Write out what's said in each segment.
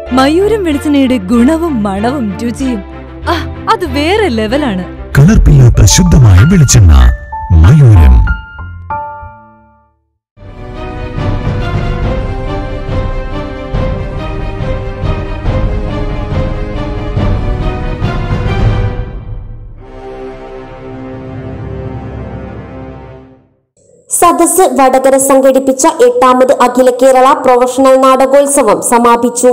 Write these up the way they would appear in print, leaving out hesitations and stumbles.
മയൂരം വെളിച്ചെണ്ണയുടെ ഗുണവും മണവും രുചിയും അത് വേറെ ലെവലാണ്. കലർപ്പില്ലാത്ത ശുദ്ധമായ വെളിച്ചെണ്ണ മയൂരം. സദസ് വടകര സംഘടിപ്പിച്ച 8ാമത് അഖില കേരള പ്രൊഫഷണൽ നാടകോത്സവം സമാപിച്ചു.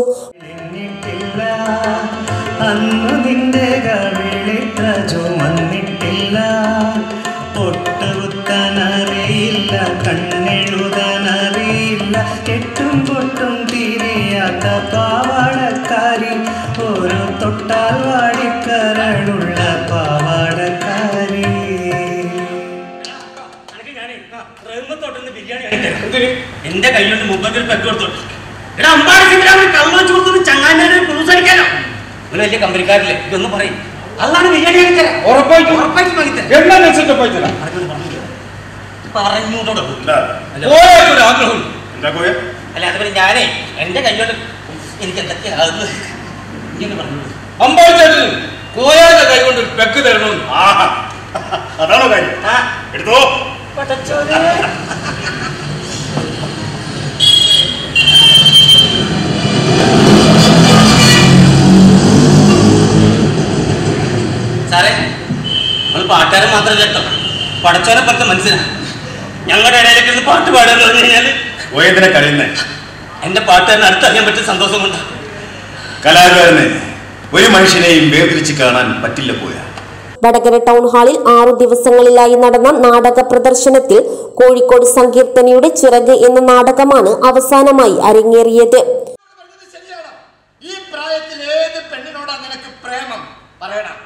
എന്റെ കയ്യിലുണ്ട് 30 പെക്ക് കൊടുത്തു. എടാ അമ്പാടി സിംഗിനെ കള്ളു വെച്ച് കൊടുത്തു ചങ്ങാനെ ക്രൂസടിക്കാനോ? നിങ്ങൾ വലിയ കമ്പനിക്കാരില്ലേ, ഇതൊന്നും പറയും. അതാണ് ബിരിയാണി കഴിക്കാൻ ഉറപ്പായിട്ടും അല്ല. അതുപോലെ ഞാനേ എന്റെ കയ്യോട് എനിക്ക് എന്തൊക്കെയാകുന്നു ഇങ്ങനെ പറഞ്ഞു. അമ്പാടി ചേട്ടന് കോയാന്റെ കൈ കൊണ്ട് പെക്ക് തരണമെന്ന്. അതാണോ കാര്യം? എടുത്തോ. സാറേ, നമ്മൾ പാട്ടുകാരൻ മാത്രം കേട്ടോ, പടച്ചോനെ പറ്റ മനസ്സിലാ. ഞങ്ങളുടെ ഇടയിലേക്ക് പാട്ട് പാടാന്ന് പറഞ്ഞു കഴിഞ്ഞാൽ കഴിയുന്നേ എന്റെ പാട്ടുകാരനെ അടുത്തറിയാൻ പറ്റിയ സന്തോഷം കൊണ്ടാ. കലാകാരനെ ഒരു മനുഷ്യനെയും വേർതിരിച്ച് കാണാൻ പറ്റില്ല പോയാ. വടകര ടൗൺ ഹാളിൽ 6 ദിവസങ്ങളിലായി നടന്ന നാടക പ്രദർശനത്തിൽ കോഴിക്കോട് സങ്കീർത്തനയുടെ ചിറക് എന്ന നാടകമാണ് അവസാനമായി അരങ്ങേറിയത്. ഈ പ്രായത്തിൽ ഏത് പെണ്ണിനോടാ നിനക്ക് പ്രേമം പറയണം?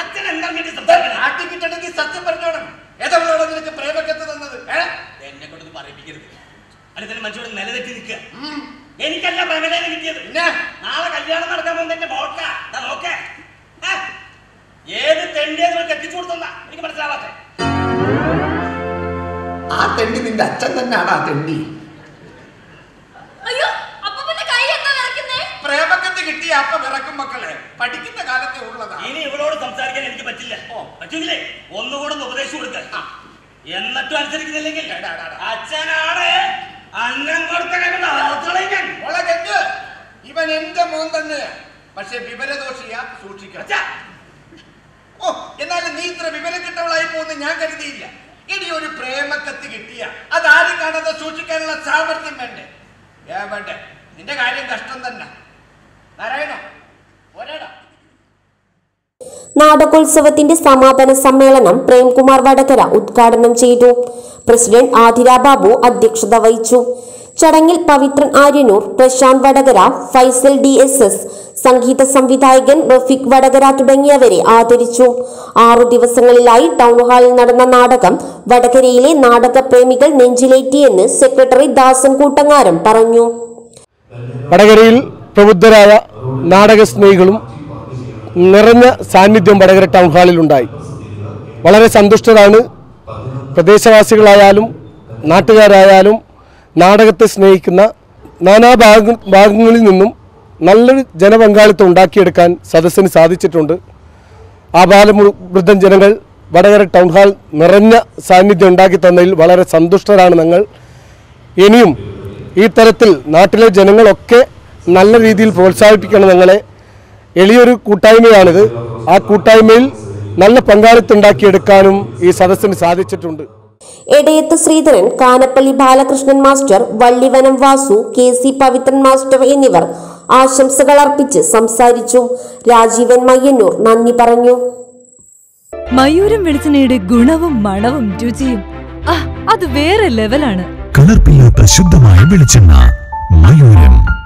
സത്യം പറഞ്ഞോണം. ഏതവളോടാ നിനക്ക് പ്രേമക്കത്ത് തന്നത്? എന്നെ കൊണ്ടൊന്നും പറയിപ്പിക്കരുത്. അതിന് മനുഷ്യരോട് നിലതെറ്റി നിൽക്കുക. എനിക്കല്ല പ്രേമലേഖ കിട്ടിയത്. പിന്നെ നാളെ കല്യാണം നടക്കാൻ പോകുന്ന മോൾക്കാ നോക്കേ. ഏത് തെണ്ടിയെ എത്തിച്ചു കൊടുത്താ എനിക്ക് മനസ്സിലാവാത്തെ. ആ തെണ്ടി നിന്റെ അച്ഛൻ തന്നെയാണ്. ആ തെണ്ടി പ്രേമക്കത്ത് കിട്ടിയ അപ്പ വിറക്കും മക്കളെ. പഠിക്കുന്ന കാലത്തെ ഉള്ളതാ. ഇനി ഇവളോട് സംസാരിക്കാൻ എനിക്ക് പറ്റില്ല. പറ്റൂലേ? ഒന്നുകൂടെ ഉപദേശം കൊടുക്കാൻ. എന്നിട്ടും അനുസരിക്കുന്നില്ലെങ്കിൽ അച്ഛനാണ് അന്നം കൊടുത്ത ഇവൻ എന്റെ മോൻ തന്നെ. പക്ഷെ വിവരദോഷിയാ, സൂക്ഷിക്കണം. ഓ, എന്നാലും നീ ഇത്ര വിവരം കിട്ടവളായി പോകുന്ന ഞാൻ കരുതിയില്ല. ഇനി ഒരു പ്രേമക്കത്ത് കിട്ടിയ അതാരും കാണാതെ സൂക്ഷിക്കാനുള്ള സാമർഥ്യം വേണ്ടേ? വേണ്ടേ? നിന്റെ കാര്യം കഷ്ടം തന്നെ. നാരായണ ഒരേടാ. നാടകോത്സവത്തിന്റെ സമാപന സമ്മേളനം പ്രേംകുമാർ വടകര ഉദ്ഘാടനം ചെയ്തു. പ്രസിഡന്റ് ആതിര ബാബു അധ്യക്ഷത വഹിച്ചു. ചടങ്ങിൽ പവിത്രൻ ആര്യനൂർ, പ്രശാന്ത് വടകര, ഫൈസൽ DSS, സംഗീത സംവിധായകൻ റഫീഖ് വടകര തുടങ്ങിയവരെ ആദരിച്ചു. 6 ദിവസങ്ങളിലായി ടൗൺ ഹാളിൽ നടന്ന നാടകം വടകരയിലെ നാടകപ്രേമികൾ നെഞ്ചിലേറ്റിയെന്ന് സെക്രട്ടറി ദാസൻ കൂട്ടങ്ങാരം പറഞ്ഞു. വടകരയിൽ പ്രബുദ്ധരായ നാടക സ്നേഹികളും നിറഞ്ഞ സാന്നിധ്യം വടകര ടൗൺ ഹാളിലുണ്ടായി. വളരെ സന്തുഷ്ടരാണ് പ്രദേശവാസികളായാലും നാട്ടുകാരായാലും. നാടകത്തെ സ്നേഹിക്കുന്ന നാനാ ഭാഗങ്ങളിൽ നിന്നും നല്ലൊരു ജനപങ്കാളിത്തം ഉണ്ടാക്കിയെടുക്കാൻ സദസ്സിന് സാധിച്ചിട്ടുണ്ട്. ആ ബാലവൃദ്ധൻ ജനങ്ങൾ വടകര ടൗൺ ഹാൾ നിറഞ്ഞ സാന്നിധ്യം ഉണ്ടാക്കി തന്നതിൽ വളരെ സന്തുഷ്ടരാണ് ഞങ്ങൾ. ഇനിയും ഈ തരത്തിൽ നാട്ടിലെ ജനങ്ങളൊക്കെ നല്ല രീതിയിൽ പ്രോത്സാഹിപ്പിക്കണം ഞങ്ങളെ. എളിയൊരു കൂട്ടായ്മയാണിത്. ആ കൂട്ടായ്മയിൽ നല്ല പങ്കാളിത്തം ഉണ്ടാക്കിയെടുക്കാനും ഈ സദസ്സിന് സാധിച്ചിട്ടുണ്ട്. Edayath Sreedharan, Kanappally Balakrishnan master, Vallivanam Vasu, KC Pavithran master എന്നിവർ ആശംസകൾ അർപ്പിച്ച് സംസാരിച്ചു. രാജീവൻ മയ്യന്നൂർ നന്ദി പറഞ്ഞു. മയൂരം വെളിച്ചെണ്ണയുടെ ഗുണവും മണവും രുചിയും അത് വേറെ ലെവലാണ്. കലർപ്പില്ലാത്ത ശുദ്ധമായ വെളിച്ചെണ്ണ മയൂരം.